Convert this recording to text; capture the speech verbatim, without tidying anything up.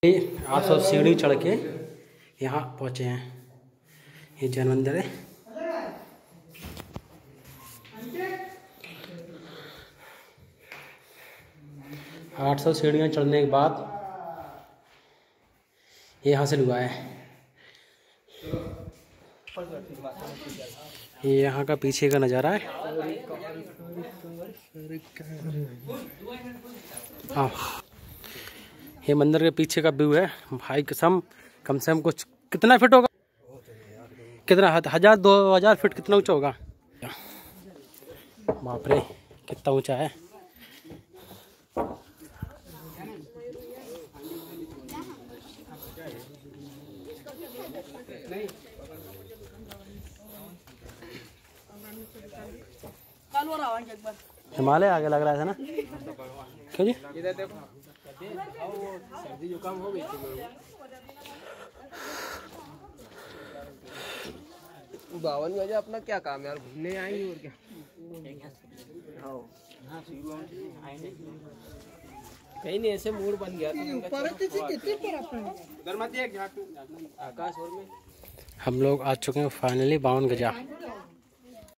आठ सौ सीढ़ी चढ़ के यहाँ पहुँचे हैं। ये जैन मंदिर है। आठ सौ सीढ़ियाँ चढ़ने के बाद ये यहाँ से लुआ है। ये यहाँ का पीछे का नज़ारा है। हाँ, ये मंदिर के पीछे का व्यू है भाई। कसम कम से कम कुछ कितना फीट होगा, कितना हजार दो हजार फीट कितना ऊंचा होगा। बाप रे कितना ऊंचा है। हिमालय आगे लग रहा था ना, क्यों जी? सर्दी जुकाम हो गई थी। बावन बजे अपना क्या काम है यार, घूमने आएंगे और क्या। कहीं नहीं, ऐसे मूड बन गया आकाश। और में हम लोग आ चुके हैं फाइनली बावन गजा।